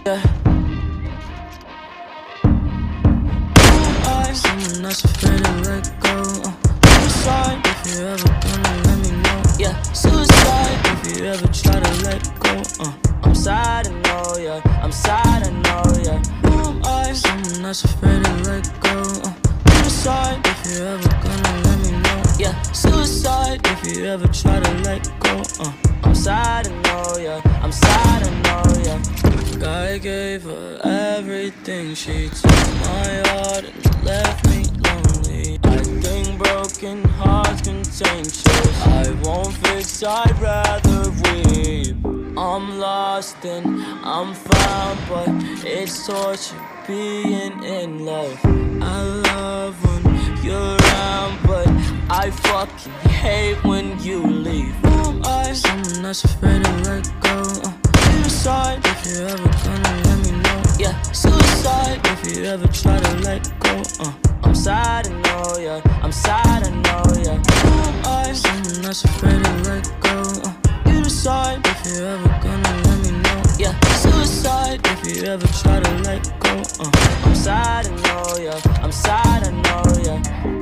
Yeah. Someone that's afraid to let go. Suicide, if you ever gonna let me know. Yeah, suicide, if you ever try to let go. I'm sad, I know, yeah. I'm sad, I know, yeah. Who am I? Someone that's afraid to let go. Suicide, if you ever gonna let me know. Yeah, suicide, if you ever try to let go. I'm sad, I know, yeah. I'm sad, I know, yeah. I gave her everything. She took my heart and left me lonely. I think broken hearts contagious. I won't fix, I'd rather weep. I'm lost and I'm found, but it's torture being in love. I love when you're around, but I fucking hate when you leave. Who am I? Someone that's afraid to let go. Suicide, if you ever gonna let me know. Yeah, suicide, if you ever try to let go. I'm sad, I know, yeah. I'm sad, I know, yeah. Who am I? Someone that's afraid to let go. You decide if you ever gonna let me know. Yeah, suicide, if you ever try to let go. I'm sad, I know, yeah. I'm sad, I know, yeah.